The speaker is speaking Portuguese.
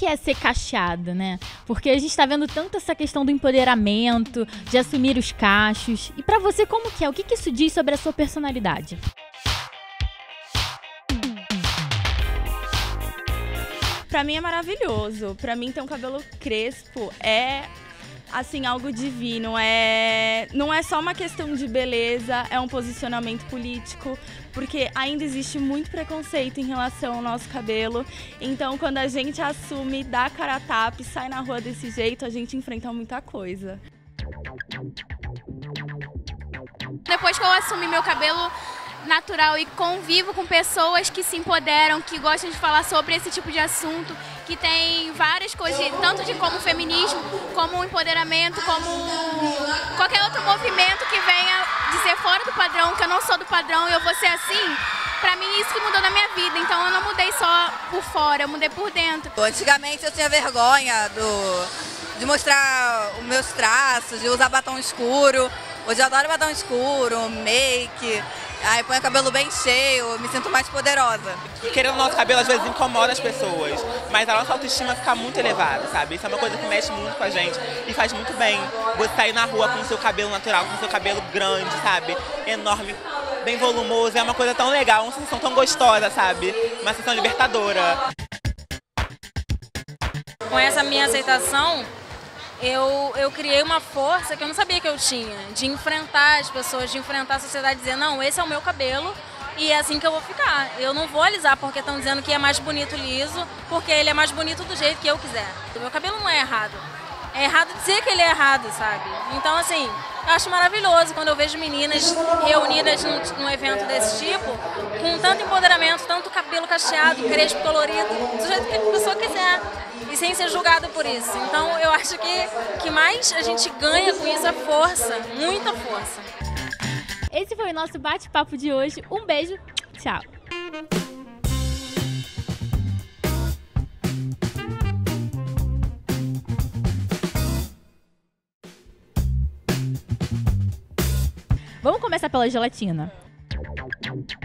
que é ser cacheado, né? Porque a gente tá vendo tanto essa questão do empoderamento, de assumir os cachos. E pra você, como que é? O que isso diz sobre a sua personalidade? Pra mim é maravilhoso. Pra mim ter um cabelo crespo é, assim, algo divino. Não é só uma questão de beleza, é um posicionamento político, porque ainda existe muito preconceito em relação ao nosso cabelo. Então, quando a gente assume, dá a cara a tapa e sai na rua desse jeito, a gente enfrenta muita coisa. Depois que eu assumi meu cabelo natural e convivo com pessoas que se empoderam, que gostam de falar sobre esse tipo de assunto, que tem várias coisas, tanto de como feminismo, como empoderamento, como qualquer outro movimento que venha de ser fora do padrão, que eu não sou do padrão e eu vou ser assim. Pra mim, isso que mudou na minha vida. Então, eu não mudei só por fora, eu mudei por dentro. Antigamente, eu tinha vergonha de mostrar os meus traços, de usar batom escuro. Hoje eu adoro batom escuro, make. Aí põe o cabelo bem cheio, me sinto mais poderosa. Querendo o nosso cabelo às vezes incomoda as pessoas, mas a nossa autoestima fica muito elevada, sabe? Isso é uma coisa que mexe muito com a gente e faz muito bem você sair na rua com o seu cabelo natural, com o seu cabelo grande, sabe? Enorme, bem volumoso, é uma coisa tão legal, uma sensação tão gostosa, sabe? Uma sensação libertadora. Com essa minha aceitação, eu criei uma força que eu não sabia que eu tinha, de enfrentar as pessoas, de enfrentar a sociedade, dizer, não, esse é o meu cabelo e é assim que eu vou ficar. Eu não vou alisar porque estão dizendo que é mais bonito liso, porque ele é mais bonito do jeito que eu quiser. O meu cabelo não é errado. É errado dizer que ele é errado, sabe? Então, assim, eu acho maravilhoso quando eu vejo meninas reunidas num evento desse tipo, com tanto empoderamento, tanto cabelo cacheado, crespo, colorido, do jeito que a pessoa quiser. E sem ser julgado por isso. Então eu acho que mais a gente ganha com isso é força, muita força. Esse foi o nosso bate-papo de hoje. Um beijo, tchau! Vamos começar pela gelatina.